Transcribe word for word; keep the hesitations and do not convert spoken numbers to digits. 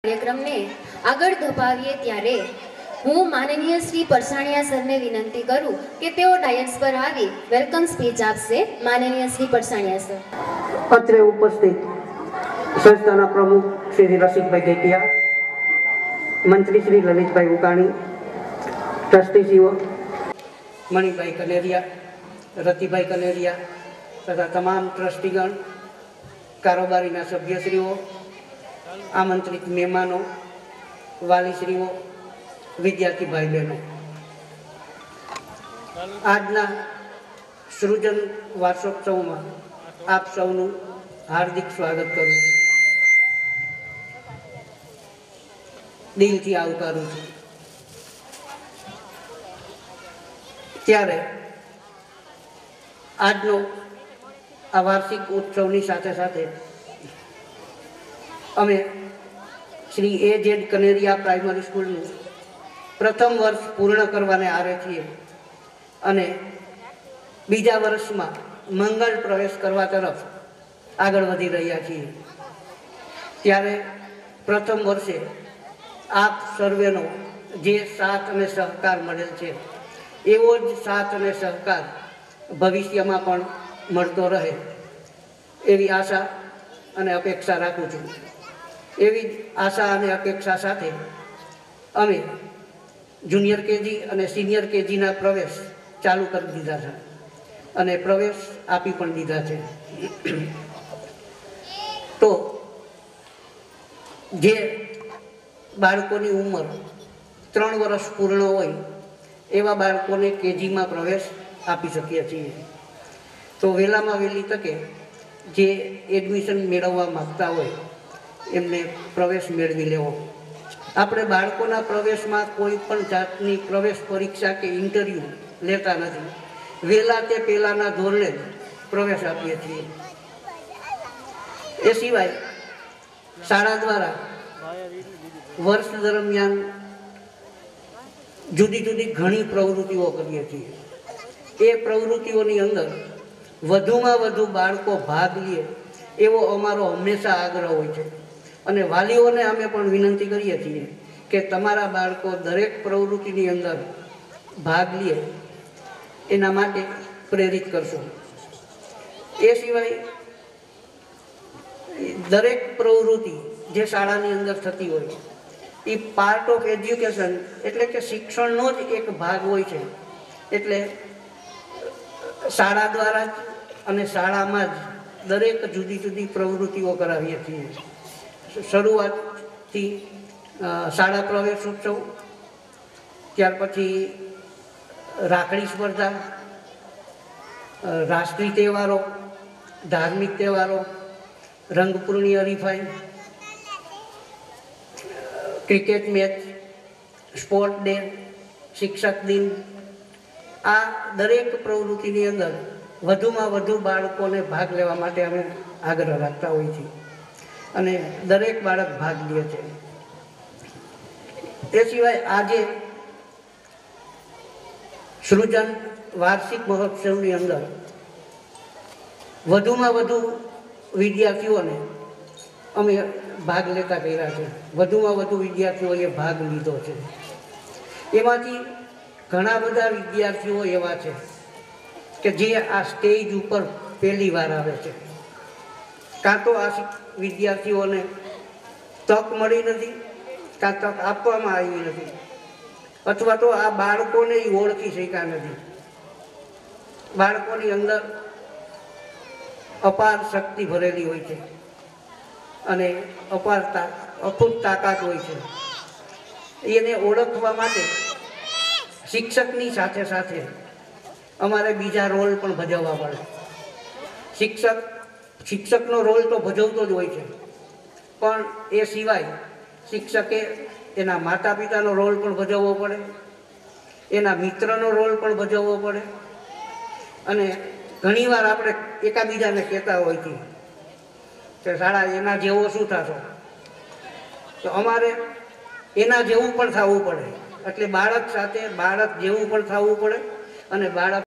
કાર્યક્રમને આગળ ધપાવીએ ત્યારે હું માનનીય શ્રી પરસાણીયા સરને વિનંતી કરું કે તેઓ ડાયસ પર આવી વેલકમ સ્પીચ આપશે. માનનીય શ્રી પરસાણીયા સર. અત્રે ઉપસ્થિત સંસ્થાના પ્રમુખ શ્રી રસિકભાઈ ગેટિયા, મંત્રી શ્રી લલિતભાઈ ઉકાણી, ટ્રસ્ટીશ્રીઓ મણિભાઈ કનેરિયા, રતિભાઈ કનેરિયા તથા તમામ ટ્રસ્ટીગણ, કારોબારીના સભ્યશ્રીઓ, આમંત્રિત મહેમાનો, વાલીશ્રીઓ, વિદ્યાર્થી ભાઈ બહેનો, આજના સૃજન વાર્ષોત્સવમાં આપ સૌનું હાર્દિક સ્વાગત કરું છું, દિલથી આવકારું છું. ત્યારે આજનો આ વાર્ષિક ઉત્સવની સાથે સાથે અમે Shri A Z Kaneria primary સ્કૂલનું પ્રથમ વર્ષ પૂર્ણ કરવાને આરે છીએ અને બીજા વર્ષમાં મંગળ પ્રવેશ કરવા તરફ આગળ વધી રહ્યા છીએ. ત્યારે પ્રથમ વર્ષે આપ સર્વેનો જે સાથ અને સહકાર મળેલ છે એવો જ સાથ અને સહકાર ભવિષ્યમાં પણ મળતો રહે એવી આશા અને અપેક્ષા રાખું છું. એવી જ આશા અને અપેક્ષા સાથે અમે જુનિયર કેજી અને સિનિયર કેજીના પ્રવેશ ચાલુ કરી દીધા છે અને પ્રવેશ આપી પણ દીધા છે. તો જે બાળકોની ઉંમર ત્રણ વર્ષ પૂર્ણ હોય એવા બાળકોને કેજીમાં પ્રવેશ આપી શકીએ છીએ. તો વહેલામાં વહેલી તકે જે એડમિશન મેળવવા માગતા હોય એમને પ્રવેશ મેળવી લેવો. આપણે બાળકોના પ્રવેશમાં કોઈ પણ જાતની પ્રવેશ પરીક્ષા કે ઇન્ટરવ્યૂ લેતા નથી. વહેલા તે પહેલાંના ધોરણે જ પ્રવેશ આપીએ છીએ. એ સિવાય શાળા દ્વારા વર્ષ દરમિયાન જુદી જુદી ઘણી પ્રવૃત્તિઓ કરીએ છીએ. એ પ્રવૃત્તિઓની અંદર વધુમાં વધુ બાળકો ભાગ લે એવો અમારો હંમેશા આગ્રહ હોય છે અને વાલીઓને અમે પણ વિનંતી કરીએ છીએ કે તમારા બાળકો દરેક પ્રવૃત્તિની અંદર ભાગ લે એના માટે પ્રેરિત કરશો. એ સિવાય દરેક પ્રવૃત્તિ જે શાળાની અંદર થતી હોય એ પાર્ટ ઓફ એજ્યુકેશન એટલે કે શિક્ષણનો જ એક ભાગ હોય છે. એટલે શાળા દ્વારા જ અને શાળામાં જ દરેક જુદી જુદી પ્રવૃત્તિઓ કરાવીએ છીએ. શરૂઆતથી શાળા પ્રવેશ ઉત્સવ, ત્યાર પછી રાખડી સ્પર્ધા, રાષ્ટ્રીય તહેવારો, ધાર્મિક તહેવારો, રંગપૂર્ણી હરીફાઈ, ક્રિકેટ મેચ, સ્પોર્ટ ડે, શિક્ષક દિન, આ દરેક પ્રવૃત્તિની અંદર વધુમાં વધુ બાળકોને ભાગ લેવા માટે અમે આગ્રહ રાખતા હોઈએ છીએ અને દરેક બાળક ભાગ લે છે. તે સિવાય આજે સૃજન વાર્ષિક મહોત્સવની અંદર વધુમાં વધુ વિદ્યાર્થીઓને અમે ભાગ લેતા કર્યા છે. વધુમાં વધુ વિદ્યાર્થીઓએ ભાગ લીધો છે. એમાંથી ઘણા બધા વિદ્યાર્થીઓ એવા છે કે જે આ સ્ટેજ ઉપર પહેલી વાર આવે છે. કાં તો આ વિદ્યાર્થીઓને તક મળી નથી, કાં તક આપવામાં આવી નથી, અથવા તો આ બાળકોને ઓળખી શક્યા નથી. બાળકોની અંદર અપાર શક્તિ ભરેલી હોય છે અને અપાર અખૂટ તાકાત હોય છે. એને ઓળખવા માટે શિક્ષકની સાથે સાથે અમારે બીજા રોલ પણ ભજવવા પડે. શિક્ષક શિક્ષકનો રોલ તો ભજવતો જ હોય છે, પણ એ સિવાય શિક્ષકે એના માતા પિતાનો રોલ પણ ભજવવો પડે, એના મિત્રનો રોલ પણ ભજવવો પડે અને ઘણીવાર આપણે એકાબીજાને કહેતા હોય છે કે શાળા એના જેવો શું થશો, તો અમારે એના જેવું પણ થવું પડે. એટલે બાળક સાથે બાળક જેવું પણ થવું પડે અને બાળક